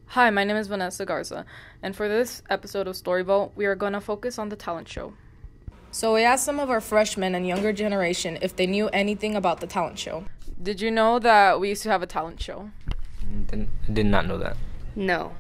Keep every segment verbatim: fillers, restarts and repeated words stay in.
Hi, my name is Vanessa Garza, and for this episode of Story Vault, we are going to focus on the talent show. So we asked some of our freshmen and younger generation if they knew anything about the talent show. Did you know that we used to have a talent show? Didn't, I did not know that. No,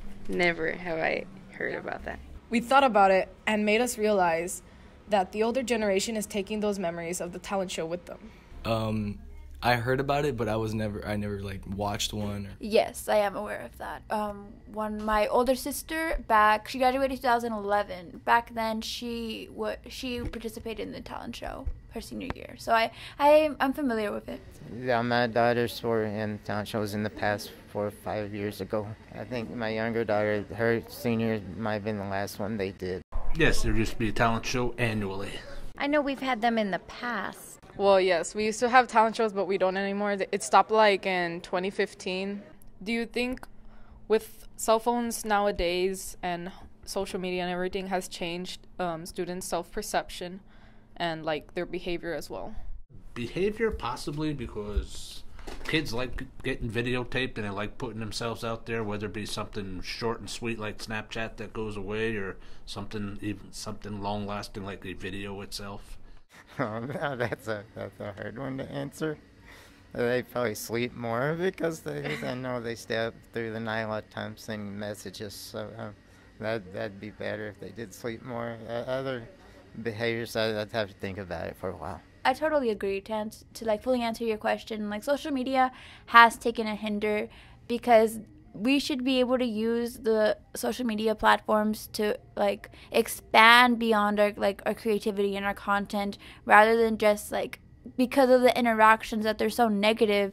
never have I heard about that. We thought about it and made us realize that the older generation is taking those memories of the talent show with them. Um, I heard about it, but I was never, I never like watched one. Or... Yes, I am aware of that. Um, when my older sister back, she graduated in two thousand eleven. Back then, she w- she participated in the talent show her senior year, so I, I I'm familiar with it. Yeah, my daughters were in talent shows in the past four or five years ago. I think my younger daughter, her senior might have been the last one they did. Yes, there used to be a talent show annually. I know we've had them in the past. Well, yes, we used to have talent shows, but we don't anymore. It stopped like in twenty fifteen. Do you think with cell phones nowadays and social media and everything has changed um, students' self-perception and like their behavior as well? Behavior, possibly, because kids like getting videotaped and they like putting themselves out there, whether it be something short and sweet like Snapchat that goes away, or something even something long-lasting like the video itself. Oh, no, that's a that's a hard one to answer. They probably sleep more because they I know they stay up through the night a lot of times sending messages. So um, that that'd be better if they did sleep more. Uh, other behaviors, I'd, I'd have to think about it for a while. I totally agree. To ans- to like fully answer your question, like social media has taken a hinder because we should be able to use the social media platforms to like expand beyond our like our creativity and our content, rather than just like because of the interactions that they're so negative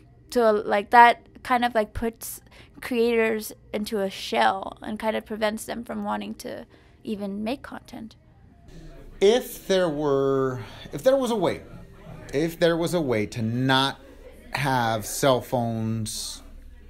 to like that kind of like puts creators into a shell and kind of prevents them from wanting to even make content. If there were if there was a way if there was a way to not have cell phones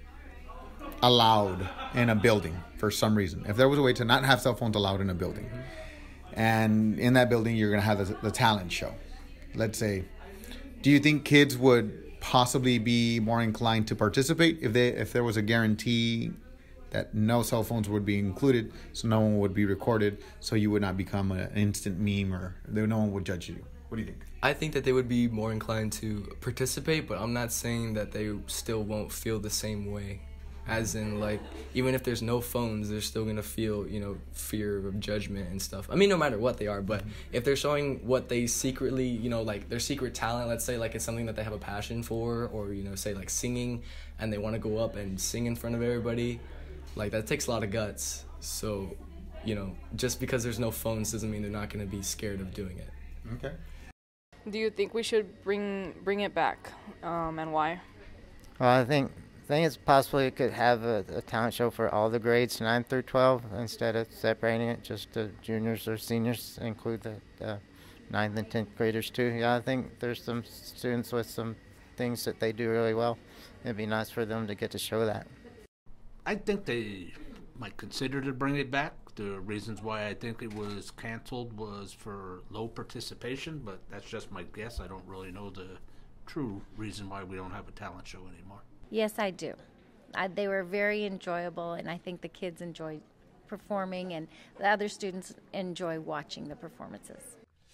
allowed in a building for some reason. If there was a way to not have cell phones allowed in a building, and in that building you're going to have the, the talent show, let's say, do you think kids would possibly be more inclined to participate if they if there was a guarantee that no cell phones would be included, so no one would be recorded, so you would not become an instant meme, or no one would judge you? What do you think? I think that they would be more inclined to participate, but I'm not saying that they still won't feel the same way. As in, like, even if there's no phones, they're still going to feel, you know, fear of judgment and stuff. I mean, no matter what they are, but if they're showing what they secretly, you know, like, their secret talent, let's say, like, it's something that they have a passion for, or, you know, say, like, singing, and they want to go up and sing in front of everybody, like, that takes a lot of guts. So, you know, just because there's no phones doesn't mean they're not going to be scared of doing it. Okay. Do you think we should bring bring it back, um, and why? Well, I think I think it's possible you could have a, a talent show for all the grades, nine through twelve, instead of separating it just to juniors or seniors, include the uh, ninth and tenth graders too. Yeah, I think there's some students with some things that they do really well. It'd be nice for them to get to show that. I think they might consider to bring it back. The reasons why I think it was canceled was for low participation, but that's just my guess. I don't really know the true reason why we don't have a talent show anymore. Yes, I do. I, they were very enjoyable, and I think the kids enjoyed performing, and the other students enjoy watching the performances.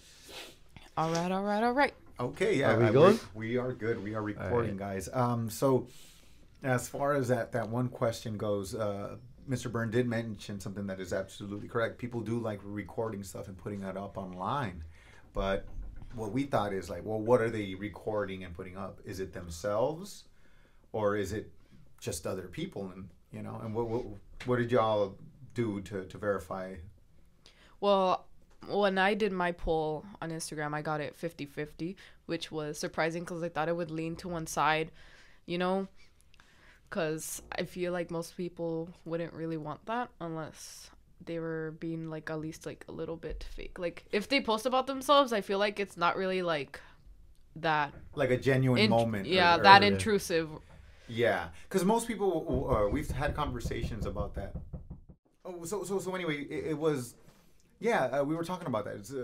All right, all right, all right. Okay, yeah. Are we uh, going? We are good. We are recording, right. guys. Um, so as far as that, that one question goes, uh, Mister Byrne did mention something that is absolutely correct. People do like recording stuff and putting that up online. But what we thought is like, well, what are they recording and putting up? Is it themselves, or is it just other people? And, you know, and what what, what did y'all do to, to verify? Well, when I did my poll on Instagram, I got it fifty-fifty, which was surprising because I thought it would lean to one side, you know, because I feel like most people wouldn't really want that unless they were being, like, at least, like, a little bit fake. Like, if they post about themselves, I feel like it's not really, like, that... Like a genuine in- moment. Yeah, or, that or, intrusive. Yeah, because most people, uh, we've had conversations about that. Oh, so so so anyway, it, it was, yeah, uh, we were talking about that. It's, uh,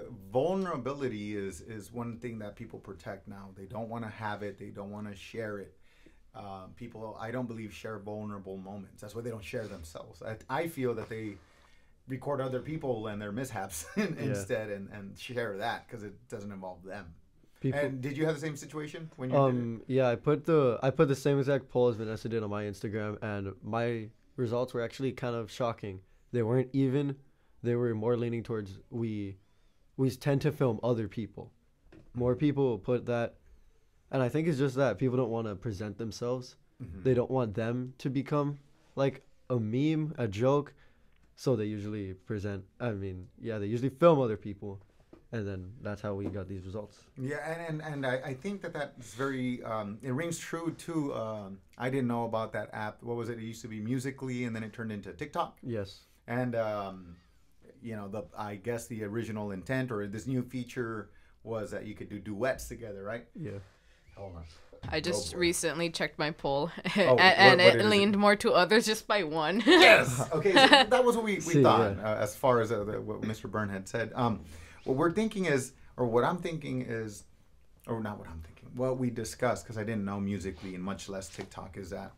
vulnerability is is one thing that people protect now. They don't want to have it. They don't want to share it. uh, people, I don't believe, share vulnerable moments. That's why they don't share themselves. I, I feel that they record other people and their mishaps instead and, and share that because it doesn't involve them. People, and did you have the same situation when you um, did it? Yeah, I put the I put the same exact poll as Vanessa did on my Instagram, and my results were actually kind of shocking. They weren't even. They were more leaning towards we we tend to film other people. More people put that, and I think it's just that people don't want to present themselves. Mm-hmm. They don't want them to become like a meme, a joke, so they usually present. I mean, yeah, they usually film other people. And then that's how we got these results. Yeah, and, and, and I, I think that that's very, um, it rings true too. Um, I didn't know about that app. What was it? It used to be Musical.ly and then it turned into TikTok. Yes. And, um, you know, the I guess the original intent or this new feature was that you could do duets together, right? Yeah. Hold on. I just recently checked my poll, Oh, and, what- and what it is leaned it? more to others just by one. Yes. Okay, so that was what we, we See, thought yeah. uh, as far as uh, the, what Mister Byrne had said. Um, what we're thinking is, or what I'm thinking is, or not what I'm thinking, what we discussed, because I didn't know Musical.ly and much less TikTok, is that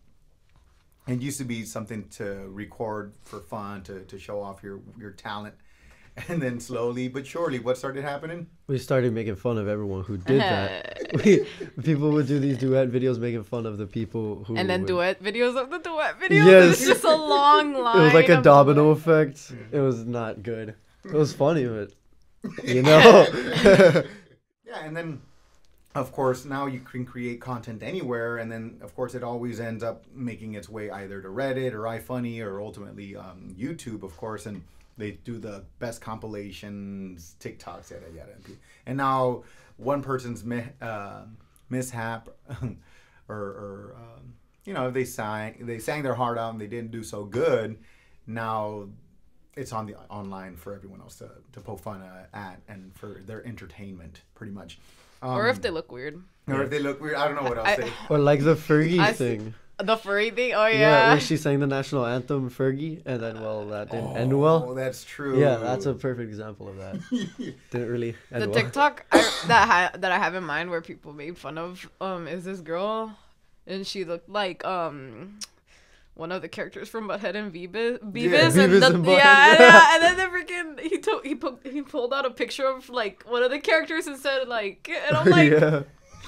it used to be something to record for fun, to, to show off your, your talent. And then slowly but surely, what started happening? We started making fun of everyone who did that. we, people would do these duet videos making fun of the people who. And then would, duet videos of the duet videos. Yes. It's just a long line. It was like a of domino duet. effect. It was not good. It was funny, but you know. Yeah, and then, of course, now you can create content anywhere, and then, of course, it always ends up making its way either to Reddit or iFunny or ultimately um, YouTube, of course, and they do the best compilations, TikToks, yada yada. And now one person's mi- uh, mishap, or, or um, you know, they sang they sang their heart out and they didn't do so good. Now it's on the online for everyone else to, to poke fun at and for their entertainment, pretty much. Um, Or if they look weird. Or if they look weird, I don't know what else I- they. Or like the Fergie I- thing. The furry thing? Oh, Yeah, yeah. where she sang the national anthem, Fergie, and then, well, that didn't Oh, end well. that's true. Yeah, that's a perfect example of that. Didn't really end The well. TikTok I, that ha- that I have in mind where people made fun of um is this girl, and she looked like um one of the characters from Butthead and Beavis. Beavis, Yeah, and Beavis the, and Butthead. yeah, yeah, and then the freaking he took he put he pulled out a picture of like one of the characters and said like, and I'm like, yeah.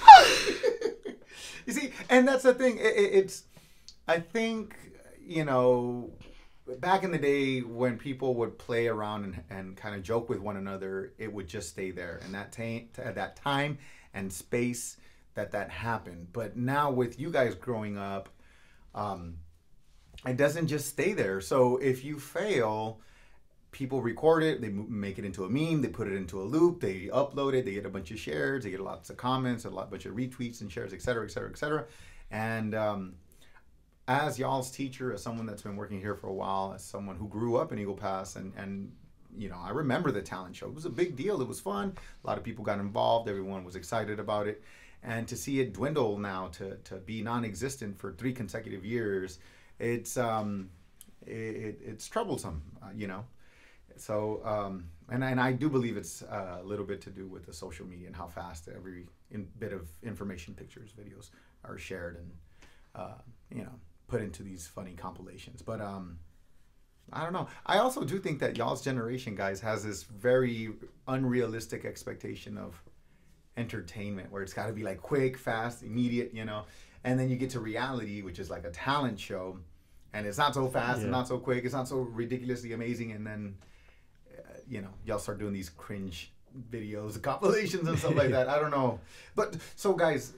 You see, and that's the thing. It, it, it's, I think, you know, back in the day when people would play around and, and kind of joke with one another, it would just stay there. And that, ta- at that time and space that that happened. But now with you guys growing up, um, it doesn't just stay there. So if you fail, people record it, they make it into a meme, they put it into a loop, they upload it, they get a bunch of shares, they get lots of comments, a lot, bunch of retweets and shares, et cetera, et cetera, et cetera. And um, as y'all's teacher, as someone that's been working here for a while, as someone who grew up in Eagle Pass, and, and you know, I remember the talent show. It was a big deal. It was fun. A lot of people got involved. Everyone was excited about it. And to see it dwindle now to, to be non-existent for three consecutive years, it's um, it, it's troublesome, uh, you know. So, um, and, and I do believe it's uh, a little bit to do with the social media and how fast every in, bit of information, pictures, videos are shared and, uh, you know, put into these funny compilations. But um, I don't know. I also do think that y'all's generation, guys, has this very unrealistic expectation of entertainment where it's got to be like quick, fast, immediate, you know. And then you get to reality, which is like a talent show. And it's not so fast Yeah. and not so quick. It's not so ridiculously amazing. And then, you know, y'all start doing these cringe videos, compilations and stuff like that. I don't know. But so guys,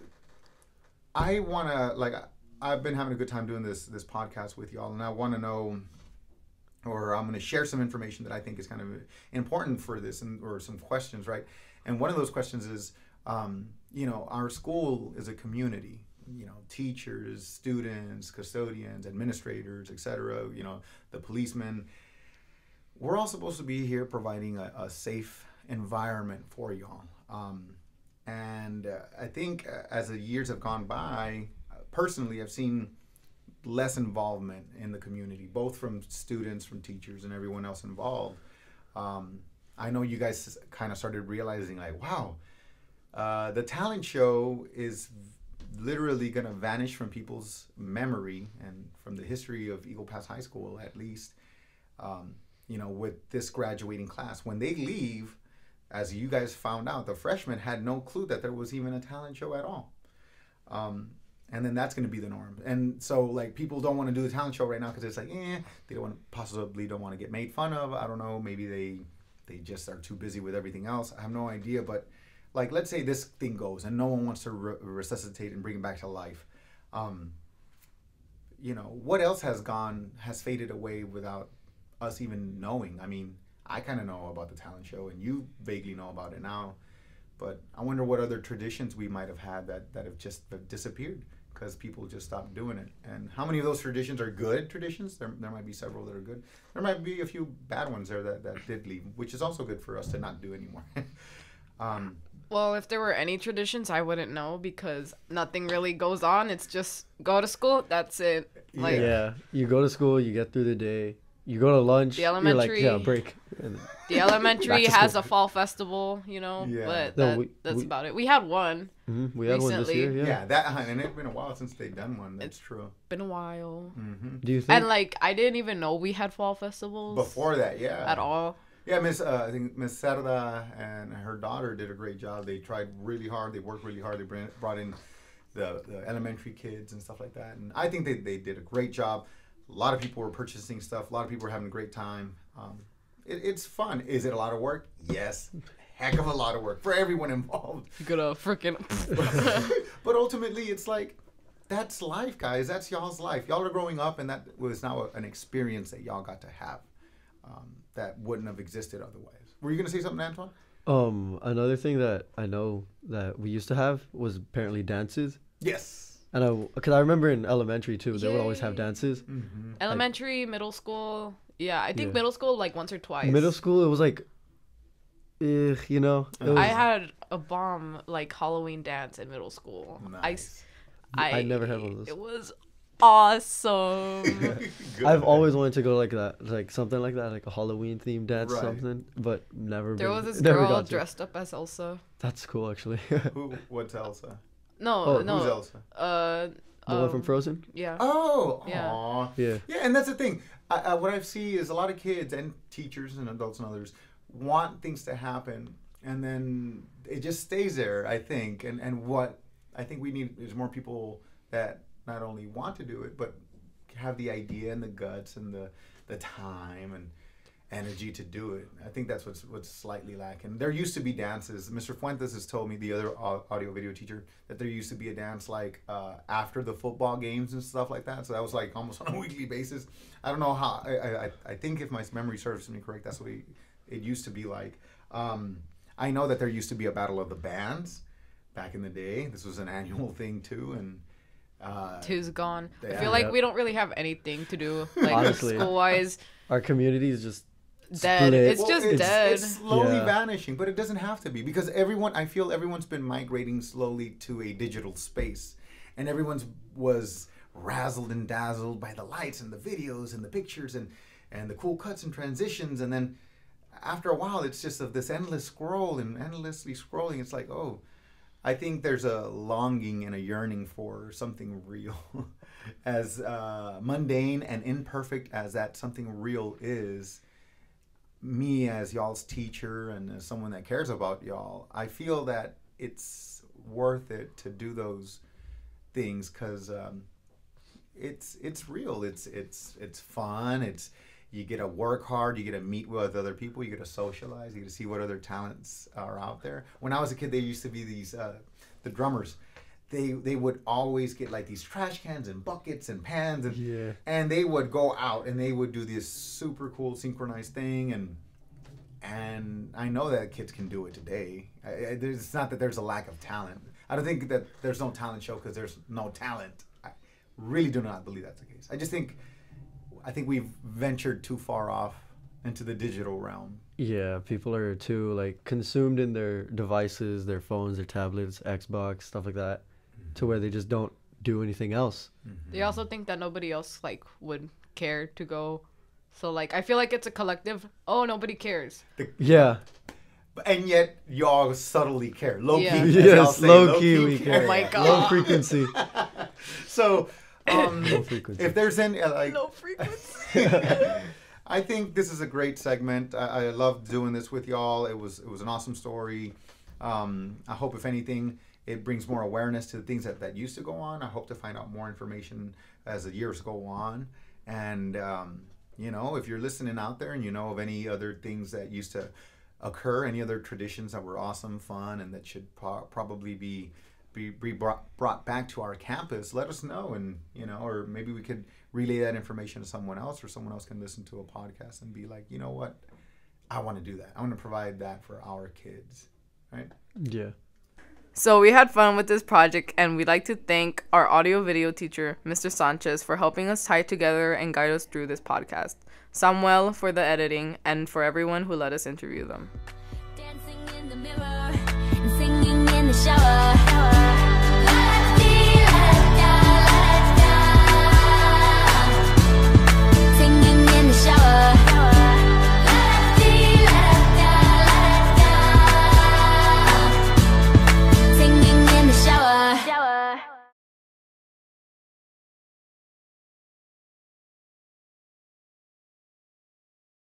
I want to, like, I've been having a good time doing this, this podcast with y'all, and I want to know, or I'm going to share some information that I think is kind of important for this, and or some questions, right? And one of those questions is, um, you know, our school is a community, you know, teachers, students, custodians, administrators, et cetera, you know, the policemen. We're all supposed to be here providing a, a safe environment for y'all. Um, and uh, I think uh, as the years have gone by, uh, personally, I've seen less involvement in the community, both from students, from teachers, and everyone else involved. Um, I know you guys kind of started realizing, like, wow, uh, the talent show is literally going to vanish from people's memory and from the history of Eagle Pass High School, at least, um, you know, with this graduating class. When they leave, as you guys found out, the freshmen had no clue that there was even a talent show at all. Um, and then that's going to be the norm. And so, like, people don't want to do the talent show right now because it's like, eh, they don't want, possibly don't want to get made fun of. I don't know. Maybe they they just are too busy with everything else. I have no idea. But, like, let's say this thing goes and no one wants to re- resuscitate and bring it back to life. Um, you know, what else has gone, has faded away without us even knowing? I mean, I kind of know about the talent show and you vaguely know about it now. But I wonder what other traditions we might have had that, that have just disappeared because people just stopped doing it. And how many of those traditions are good traditions? There, there might be several that are good. There might be a few bad ones there that, that did leave, which is also good for us to not do anymore. um, Well, if there were any traditions, I wouldn't know because nothing really goes on. It's just go to school. That's it. Like, yeah, you go to school, you get through the day, you go to lunch. The elementary, you're like, yeah, break. And the elementary has school. a fall festival, you know, Yeah. but No, that, we- that's we- about it. We had one. Mm-hmm. We had one this recently. year. Yeah. yeah, that and it's been a while since they've done one. That's It's true. Been a while. Mm-hmm. Do you think? And like, I didn't even know we had fall festivals Before that, yeah. at all. Yeah, Miss uh, I think Miss Sarda and her daughter did a great job. They tried really hard. They worked really hard. They bring, brought in the, the elementary kids and stuff like that. And I think they, they did a great job. A lot of people were purchasing stuff. A lot of people were having a great time. Um, it, it's fun. Is it a lot of work? Yes. Heck of a lot of work for everyone involved. You gotta freaking. But ultimately, it's like, that's life, guys. That's y'all's life. Y'all are growing up, and that was now an experience that y'all got to have. Um, that wouldn't have existed otherwise. Were you going to say something, Antoine? Um, another thing that I know that we used to have was apparently dances. Yes. And I, because I remember in elementary too, they would always have Yay. dances. Mm-hmm. Elementary, middle school. Yeah, I think Yeah. middle school like once or twice. Middle school, it was like, eh, you know. It was, I had a bomb like Halloween dance in middle school. Nice. I, I I never had one of those. It was awesome. I've always wanted to go like that, like something like that, like a Halloween themed dance, Right. something, but never. There been, was this never girl got to. dressed up as Elsa. That's cool, actually. Who? What's Elsa? No, Oh, no. Who's Elsa? Uh, The one um, from Frozen. Yeah. Oh, Yeah. aw. Yeah. Yeah, and that's the thing. I, I, what I see is a lot of kids and teachers and adults and others want things to happen, and then it just stays there, I think. And, and what I think we need is more people that not only want to do it, but have the idea and the guts and the, the time and energy to do it. I think that's what's what's slightly lacking. There used to be dances. Mister Fuentes has told me, the other au- audio video teacher, that there used to be a dance like uh, after the football games and stuff like that. So that was like almost on a weekly basis. I don't know how. I I, I think if my memory serves me correct, that's what it, it used to be like. Um, I know that there used to be a battle of the bands back in the day. This was an annual thing too, and. Uh, Two's gone. I yeah. feel like Yep. we don't really have anything to do, like Honestly. school wise. Our community is just Dead. split. It's Well, just it's, dead. It's slowly Yeah. vanishing, but it doesn't have to be, because everyone, I feel everyone's been migrating slowly to a digital space, and everyone's was razzled and dazzled by the lights and the videos and the pictures and and the cool cuts and transitions, and then after a while, it's just of this endless scroll and endlessly scrolling. It's like, oh, I think there's a longing and a yearning for something real. As uh, mundane and imperfect as that something real is, me as y'all's teacher and as someone that cares about y'all, I feel that it's worth it to do those things, because um, it's it's real. It's it's it's fun. It's you get to work hard. You get to meet with other people. You get to socialize. You get to see what other talents are out there. When I was a kid, there used to be these uh, the drummers. They they would always get like these trash cans and buckets and pans, and Yeah. and they would go out and they would do this super cool synchronized thing, and and I know that kids can do it today. I, I, there's, it's not that there's a lack of talent. I don't think that there's no talent show because there's no talent. I really do not believe that's the case. I just think I think we've ventured too far off into the digital realm. Yeah, people are too like consumed in their devices, their phones, their tablets, Xbox, stuff like that, mm-hmm. to where they just don't do anything else. Mm-hmm. They also think that nobody else like would care to go. So like I feel like it's a collective. Oh, nobody cares. Yeah. and yet y'all subtly care. Low Yeah. key. as y'all Yes, say, low key we care. Oh my Low God. frequency. So, um, Low frequency. if there's any uh, like, Low frequency. I think this is a great segment. I, I love doing this with y'all. It was it was an awesome story. Um, I hope, if anything, it brings more awareness to the things that, that used to go on. I hope to find out more information as the years go on. And, um, you know, if you're listening out there and you know of any other things that used to occur, any other traditions that were awesome, fun, and that should pro- probably be, be, be brought, brought back to our campus, let us know. And, you know, or maybe we could relay that information to someone else, or someone else can listen to a podcast and be like, you know what, I want to do that. I want to provide that for our kids. Right? Yeah. So we had fun with this project, and we'd like to thank our audio video teacher, Mister Sanchez, for helping us tie together and guide us through this podcast, Samuel for the editing, and for everyone who let us interview them. Dancing in the mirror and singing in the shower.